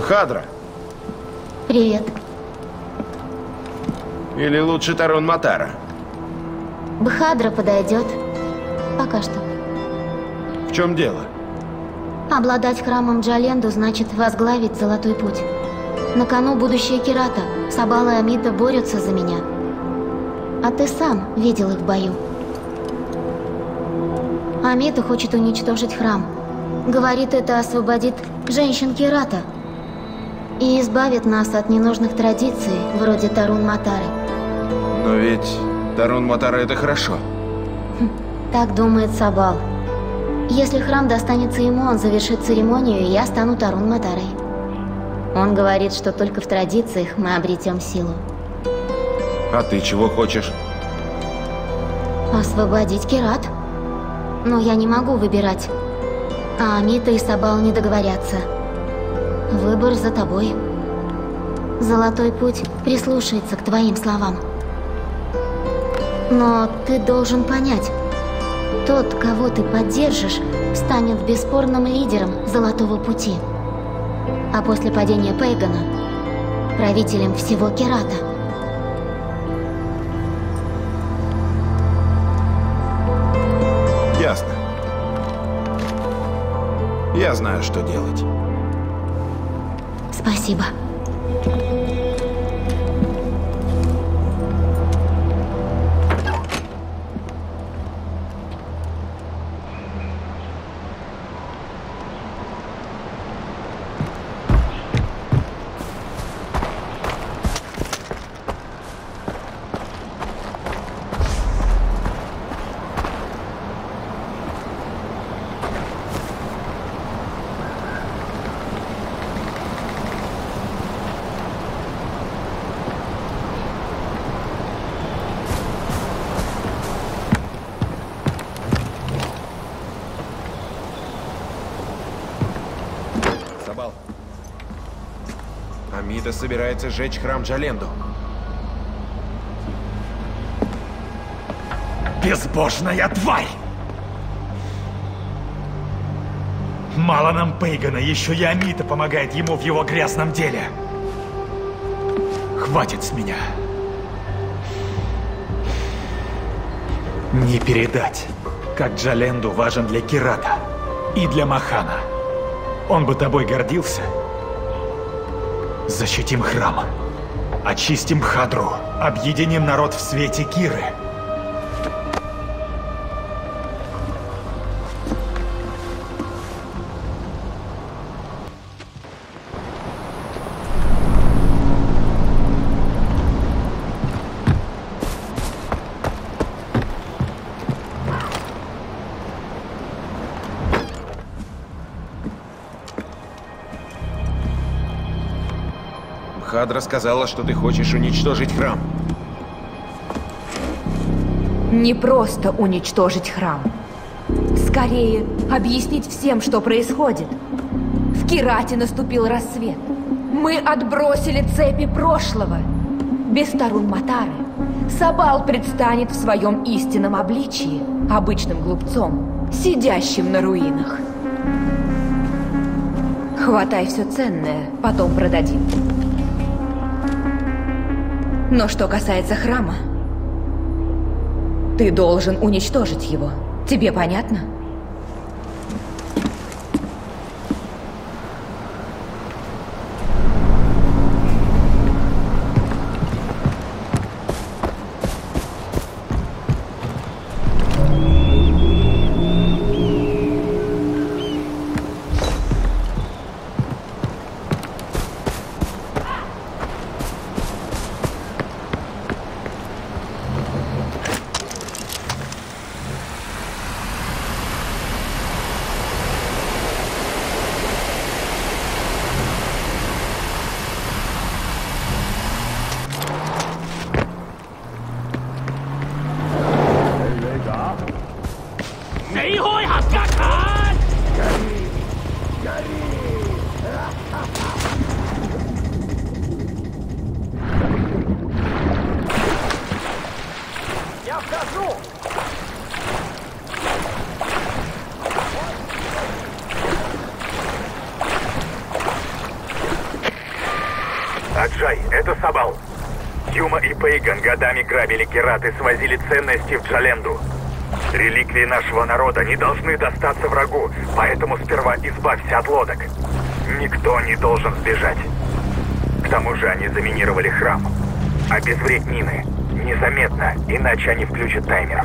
Бхадра. Привет. Или лучше Тарун Матара? Бхадра подойдет. Пока что. В чем дело? Обладать храмом Джаленду значит возглавить Золотой Путь. На кону будущее Кирата. Сабал и Амита борются за меня. А ты сам видел их в бою. Амита хочет уничтожить храм. Говорит, это освободит женщин Кирата. И избавит нас от ненужных традиций, вроде Тарун Матары. Но ведь Тарун Матара это хорошо. Так думает Сабал. Если храм достанется ему, он завершит церемонию, и я стану Тарун Матарой. Он говорит, что только в традициях мы обретем силу. А ты чего хочешь? Освободить Кират. Но я не могу выбирать. А Амита и Сабал не договорятся. Выбор за тобой. Золотой Путь прислушается к твоим словам. Но ты должен понять, тот, кого ты поддержишь, станет бесспорным лидером Золотого Пути. А после падения Пейгана – правителем всего Кирата. Ясно. Я знаю, что делать. Спасибо. Сабал. Амита собирается сжечь храм Джаленду. Безбожная тварь! Мало нам Пейгана, еще и Амита помогает ему в его грязном деле. Хватит с меня. Не передать, как Джаленду важен для Кирата и для Махана. Он бы тобой гордился. Защитим храм. Очистим Бхадру. Объединим народ в свете Киры. Бхадра сказала, что ты хочешь уничтожить храм. Не просто уничтожить храм. Скорее, объяснить всем, что происходит. В Кирате наступил рассвет. Мы отбросили цепи прошлого. Без Тарун Матары Сабал предстанет в своем истинном обличии, обычным глупцом, сидящим на руинах. Хватай все ценное, потом продадим. Но что касается храма, ты должен уничтожить его. Тебе понятно? Джай, это Сабал. Юма и Пейган годами грабили Кират и свозили ценности в Джаленду. Реликвии нашего народа не должны достаться врагу, поэтому сперва избавься от лодок. Никто не должен сбежать. К тому же они заминировали храм. Обезвредь мины. Незаметно, иначе они включат таймер.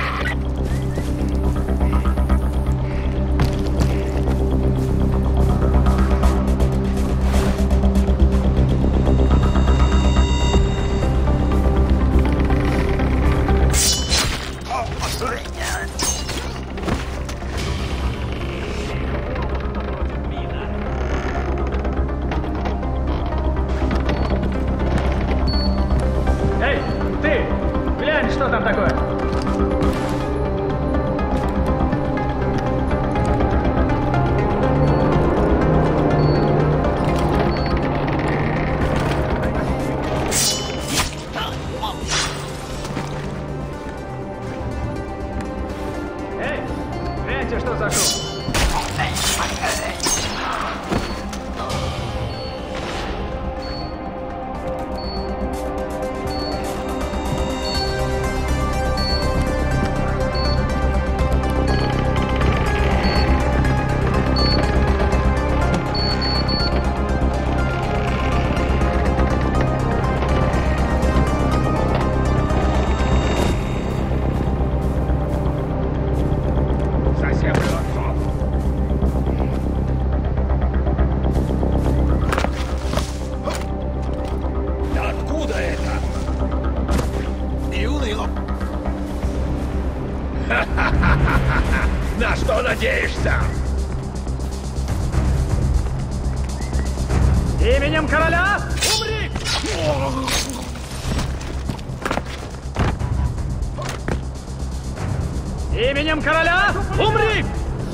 На что надеешься? Именем короля умри! Именем короля умри!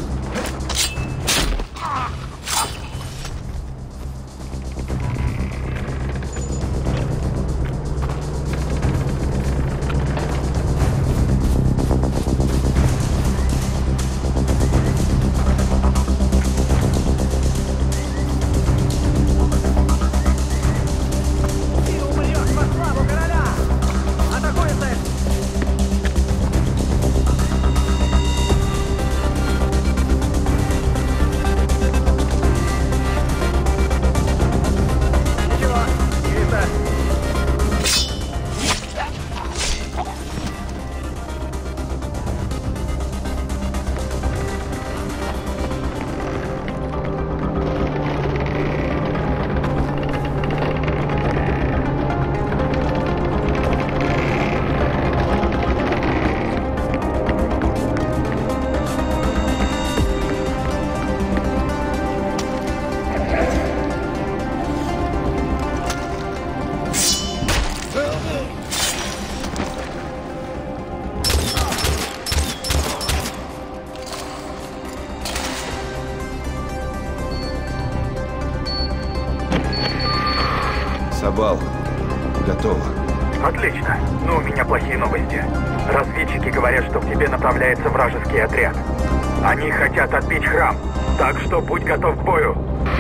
Сабал, готово. Отлично. Но у меня плохие новости. Разведчики говорят, что к тебе направляется вражеский отряд. Они хотят отбить храм, так что будь готов к бою.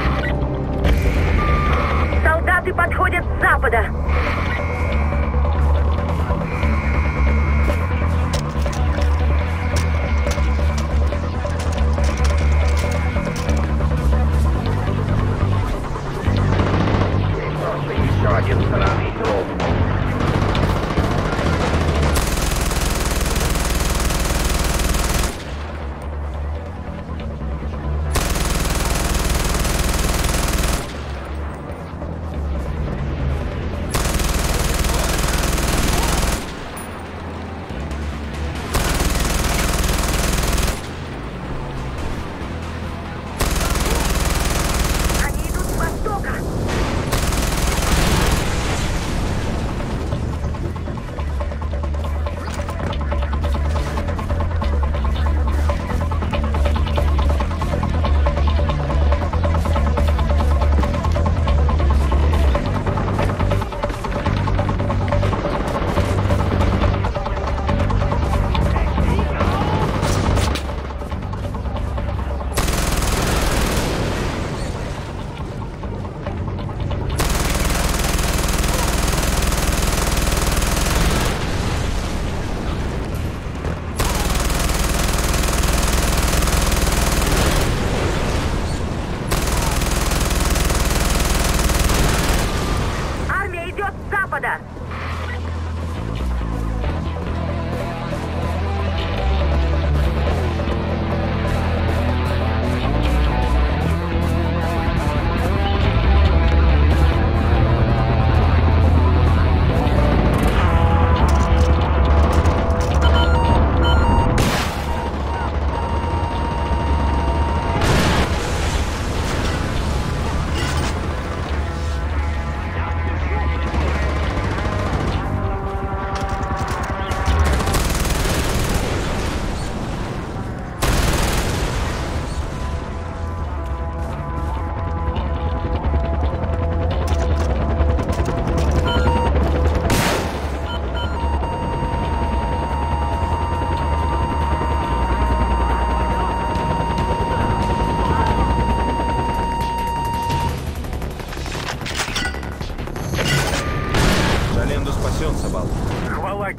Солдаты подходят с запада. Еще один странный труп.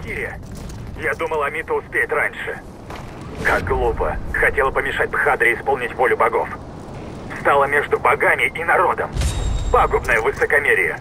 квартире. Я думал, Амита успеет раньше. Как глупо. Хотела помешать Бхадре исполнить волю богов. Встала между богами и народом. Пагубное высокомерие.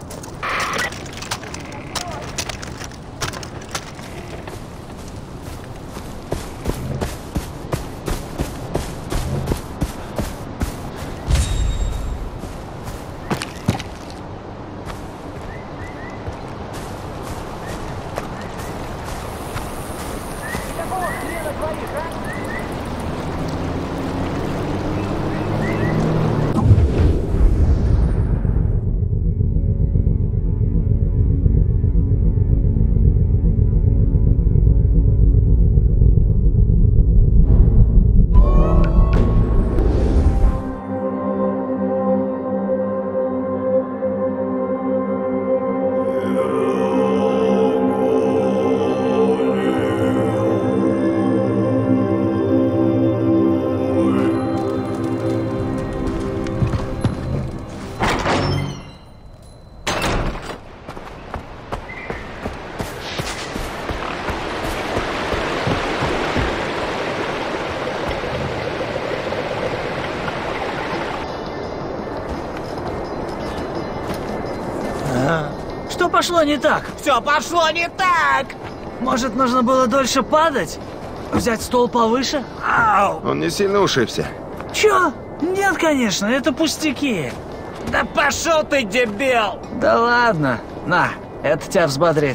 Что пошло не так? Все пошло не так! Может, нужно было дольше падать? Взять стол повыше? Ау! Он не сильно ушибся. Чё? Нет, конечно, это пустяки. Да пошел ты, дебил! Да ладно. На, это тебя взбодрит.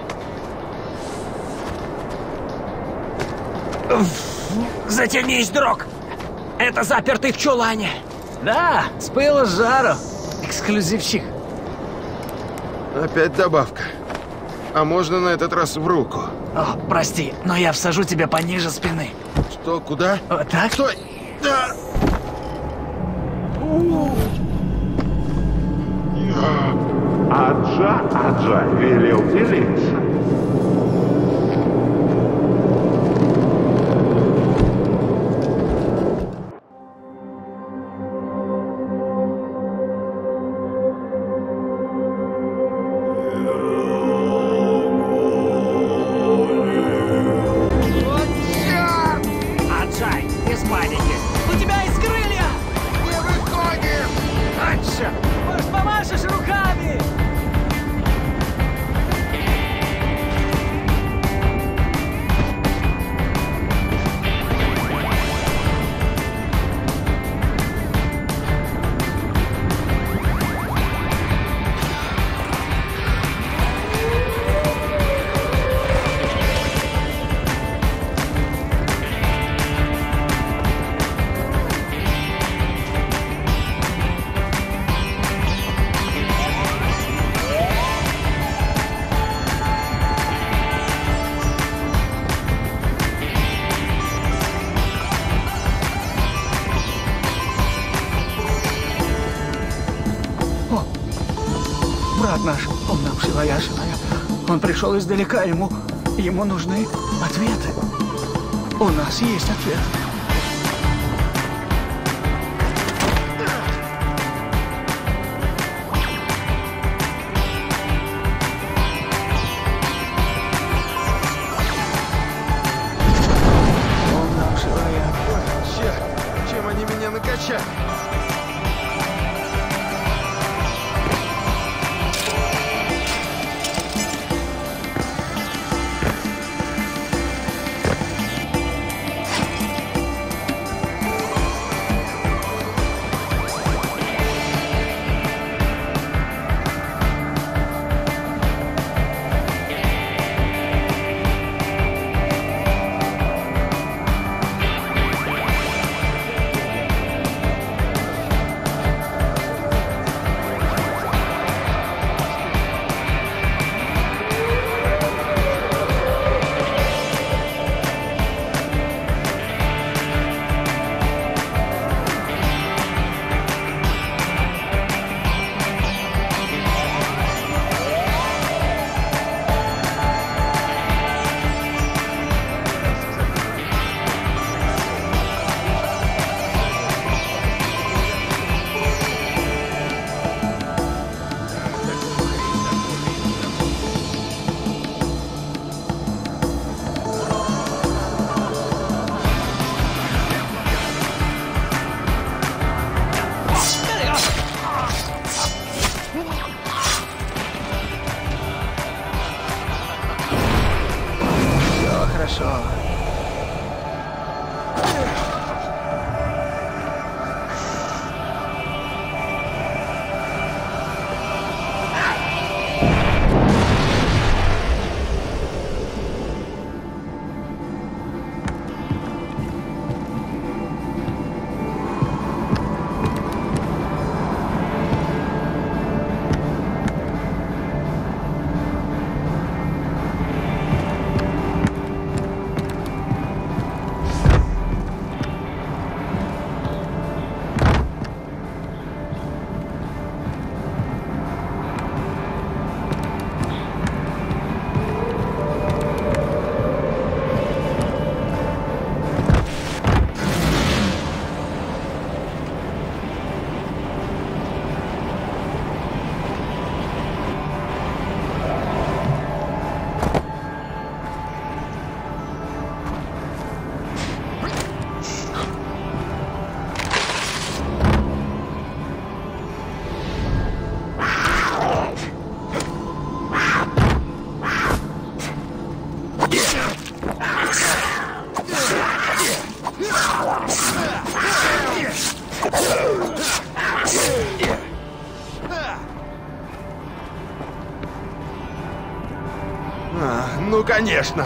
Затянись, друг! Это запертый в чулане. Да, с пылу с жару. Эксклюзивчик. Опять добавка. А можно на этот раз в руку? О, прости, но я всажу тебя пониже спины. Что, куда? Вот так? Стой! Да! Аджа велел делиться. Аджай, без паники. У тебя есть крылья! Не выходим! Раньше! Может, помашешь руками? Брат наш, он нам Шиваяшиная. Он пришел издалека, ему нужны ответы. У нас есть ответ. Он нам Шиваяшиная. Черт! Чем они меня накачали? конечно.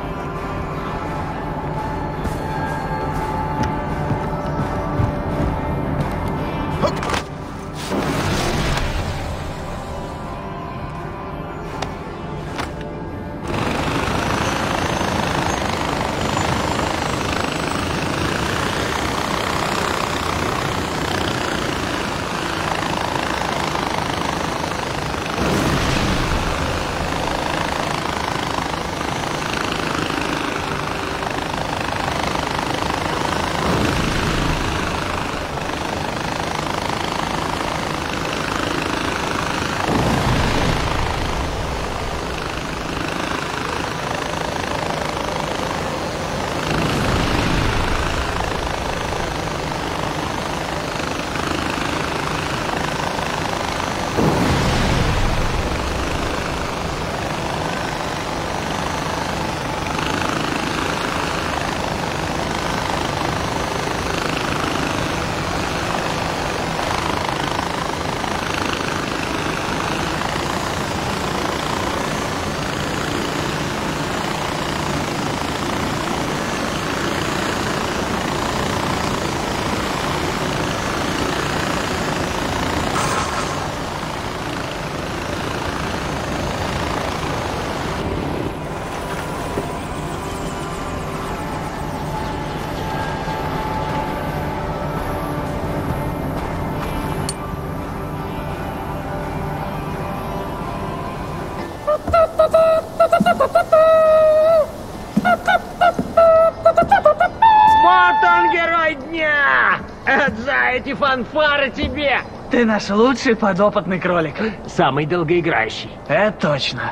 Вот он, герой дня! За эти фанфары тебе! Ты наш лучший подопытный кролик. Самый долгоиграющий. Это точно.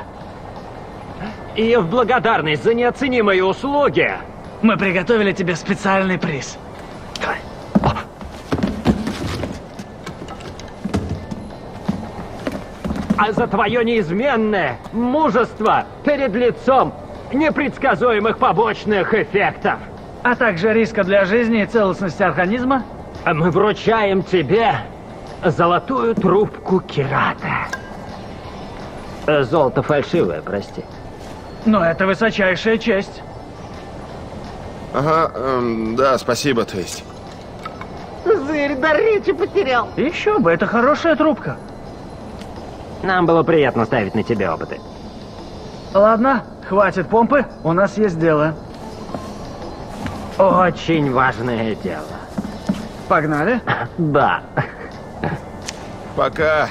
И в благодарность за неоценимые услуги Мы приготовили тебе специальный приз. а за твое неизменное мужество перед лицом непредсказуемых побочных эффектов. А также риска для жизни и целостности организма. Мы вручаем тебе золотую трубку Кирата. Золото фальшивое, прости. Но это высочайшая честь. Ага, да, спасибо, то есть. Зырь, до речи потерял. Еще бы, это хорошая трубка. Нам было приятно ставить на тебя опыты. Ладно, хватит помпы, у нас есть дело. Очень важное дело. Погнали? Да. Пока.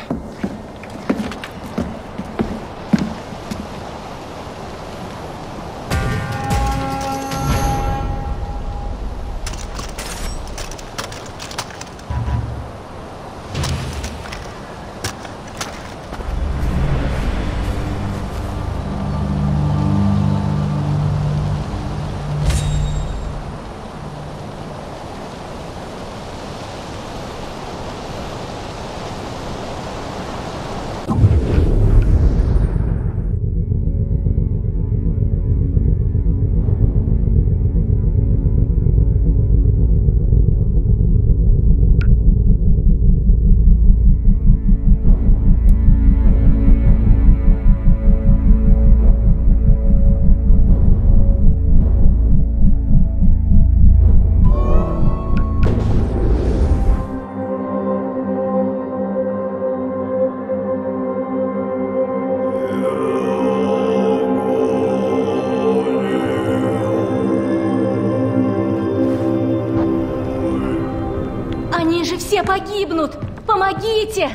Они же все погибнут! Помогите!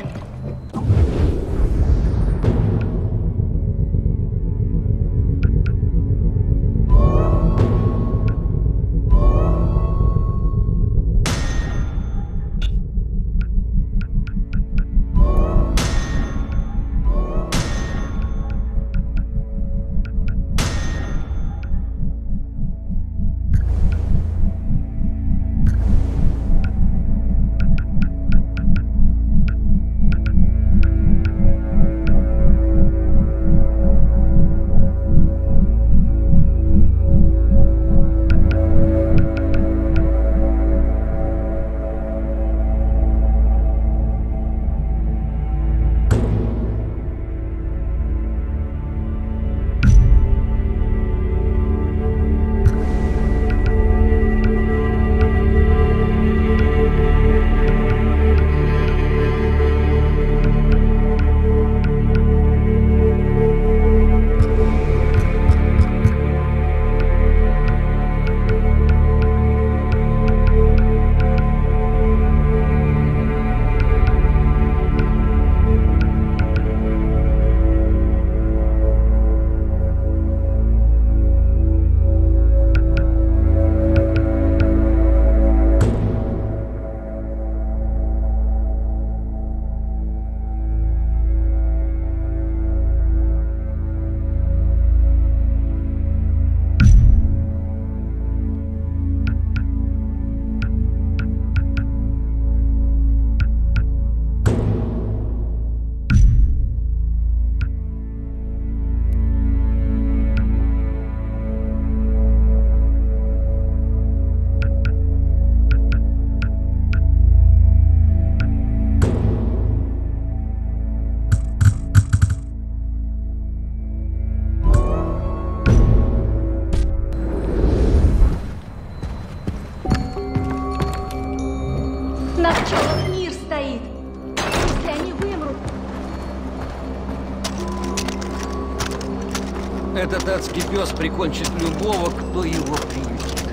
Этот адский пес прикончит любого, кто его приютит.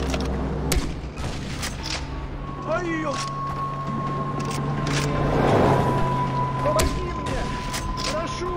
Ай-ё! Помоги мне! Прошу!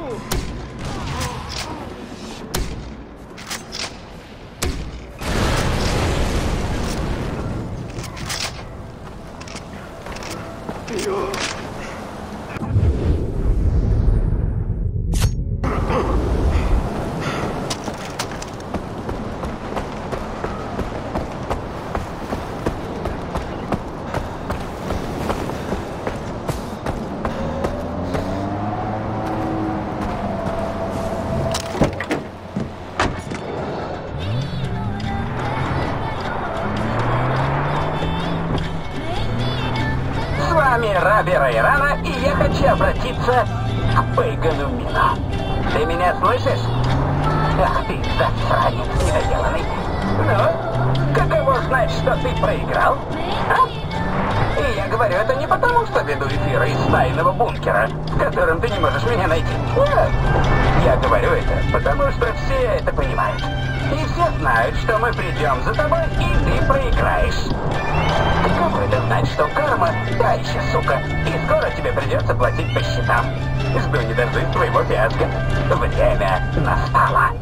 С вами Раби Райрана, и я хочу обратиться к Пейгану Мина. Ты меня слышишь? Ах ты, засранец недоделанный. Ну, каково знать, что ты проиграл? А? И я говорю это не потому, что веду эфиры из тайного бункера, в котором ты не можешь меня найти. Нет. Я говорю это, потому что все это понимают. И все знают, что мы придем за тобой, и ты проиграешь. Каково это знать, что карма та еще сука, и скоро тебе придется платить по счетам. Жду не дождусь твоего фиаско. Время настало.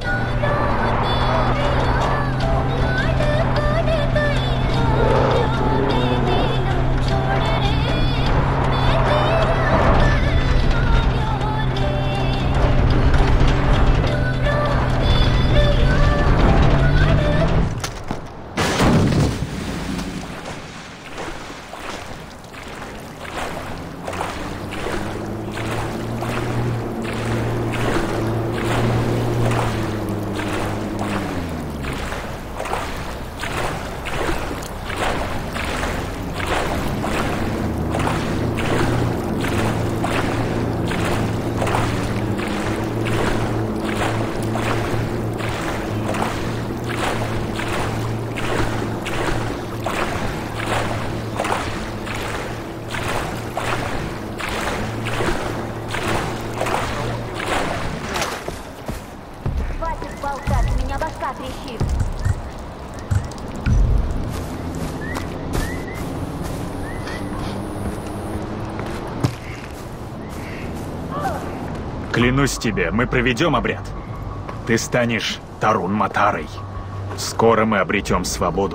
Клянусь тебе, мы проведем обряд. Ты станешь Тарун Матарой. Скоро мы обретем свободу.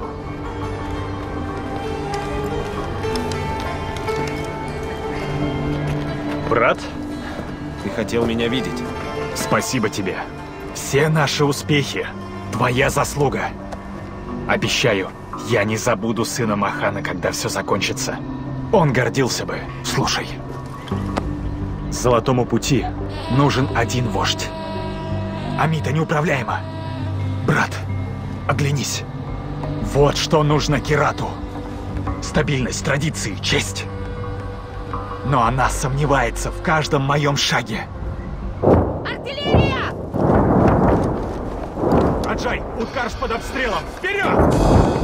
Брат? Ты хотел меня видеть? Спасибо тебе. Все наши успехи — твоя заслуга. Обещаю, я не забуду сына Махана, когда все закончится. Он гордился бы. Слушай. Золотому пути нужен один вождь. Амита неуправляема. Брат, оглянись. Вот что нужно Кирату. Стабильность, традиции, честь. Но она сомневается в каждом моем шаге. Артиллерия! Аджай, Уткарш под обстрелом! Вперед!